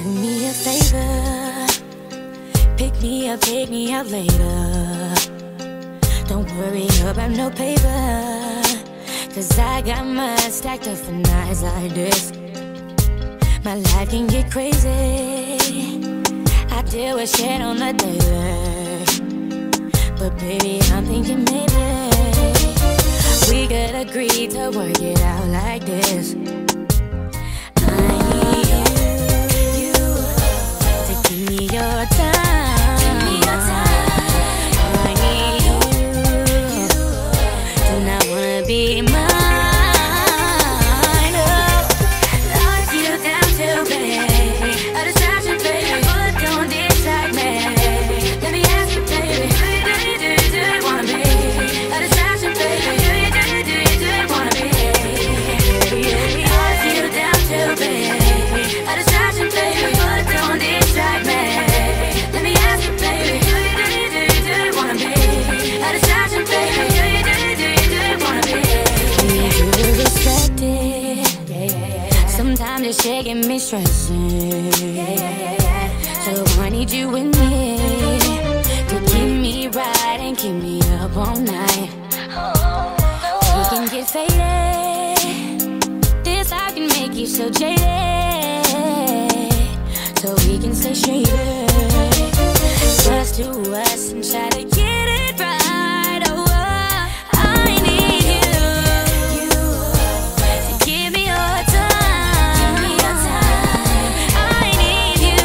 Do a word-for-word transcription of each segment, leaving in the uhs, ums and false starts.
Do me a favor, pick me up, pick me up later. Don't worry about no paper, cause I got mine stacked up for nights like this. My life can get crazy, I deal with shit on the daily, but baby, I'm thinking maybe we could agree to work it out like this. I need you, you to give me your time, give me your time. I need you, do not wanna be mine. Oh, lock you down to baby, a distraction, baby, but don't distract me. Let me ask you, baby, do you, do you, do you, do you wanna be a distraction, baby? Do you, do you, do you, do you wanna be? Lock you down to baby, a distraction, baby, but don't distract me. Let me ask you, baby, do you, do you, do you, do you wanna be a distraction, baby? Do you, do you, do you, do you wanna be? Need you to respect it. Sometimes it's shaking me, stressing. So I need you with me to keep me right and keep me up all night. We can get faded, this I can make you so jaded, so we can stay straight. Trust to us and try to get it right. Oh, I need you, you to give me your time, give me your time. I need you,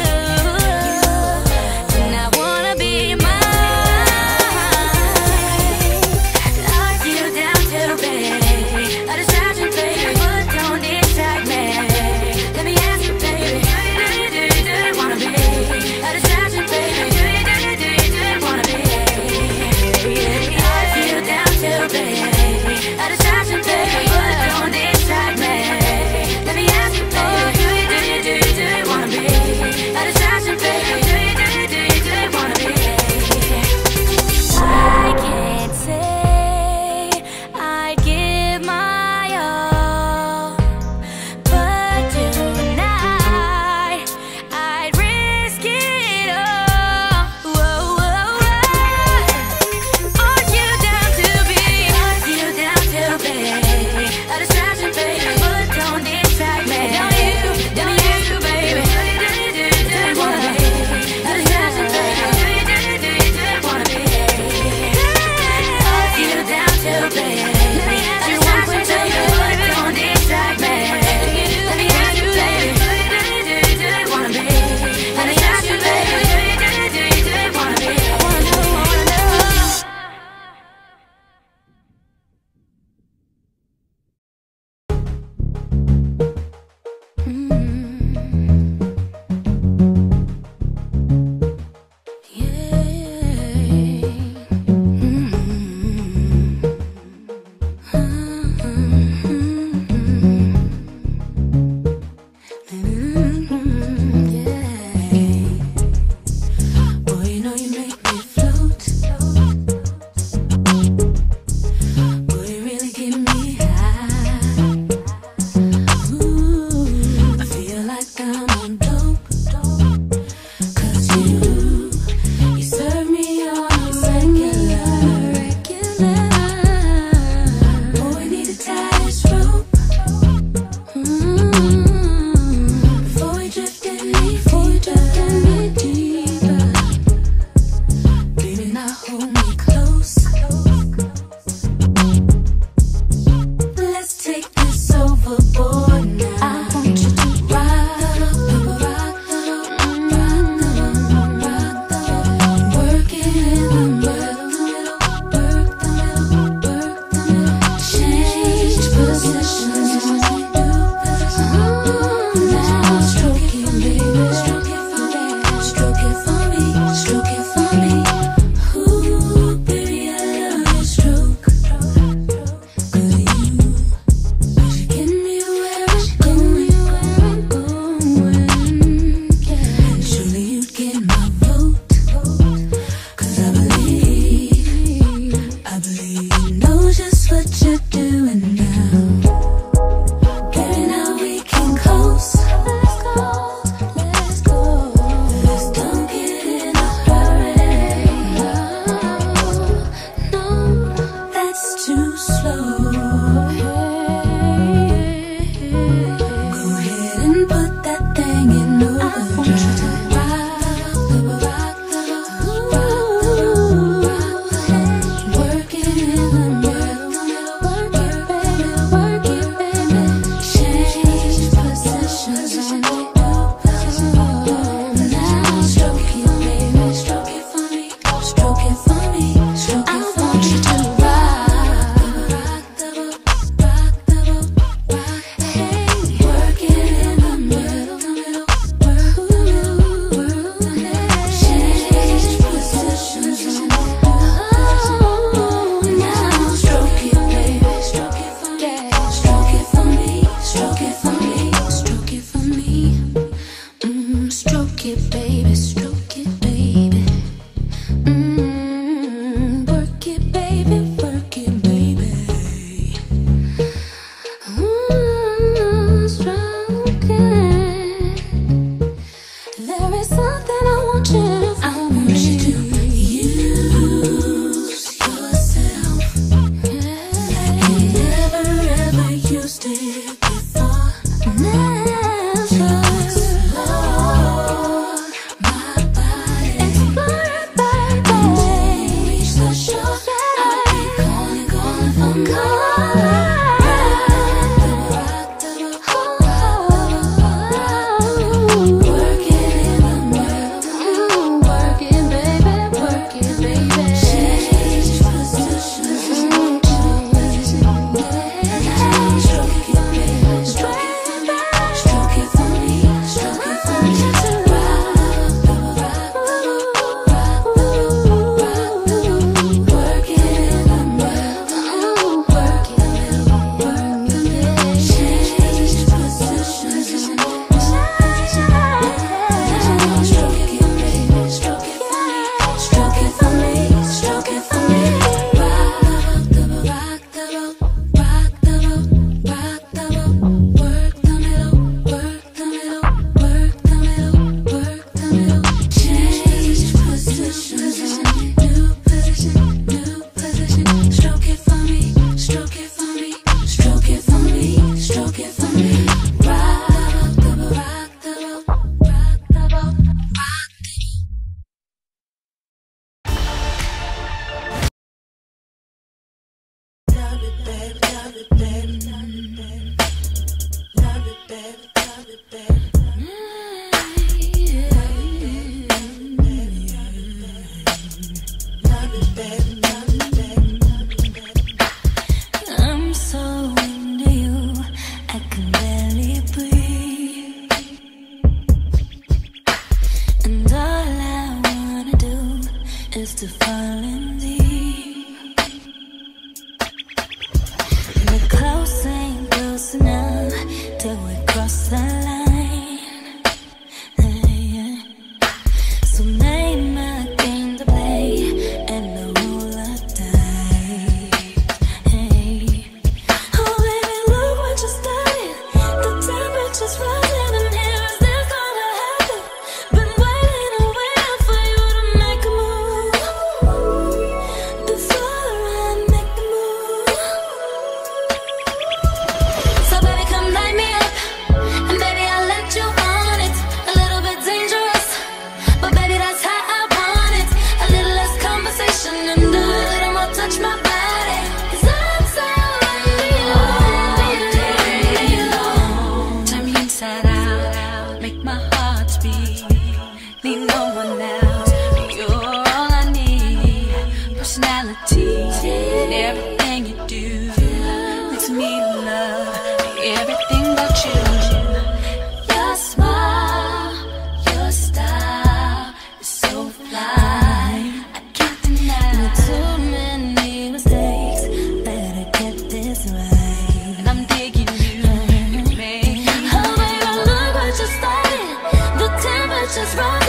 just to fall in deep. We're close, ain't close enough till we cross the line. Hey, yeah. So name a game to play and a roll of dice. Hey, oh baby, look what you started. The temperature's rising and here is this gonna happen. Been waiting and waiting for you to make a move before I make the move. So baby, come light me up, and baby, I'll let you on it. A little bit dangerous, but baby, that's how I want it. A little less conversation and a little more touch my body, 'cause I'm so into you. All day long, turn me inside out, make my heart beat. Need no one else, you're all I need. Personality and everything you do makes me love everything about you. Your smile, your style is so fly, I can't deny. With too many mistakes, better get this right. And I'm digging you, you make me. Oh baby, look what you started. The temperature's right.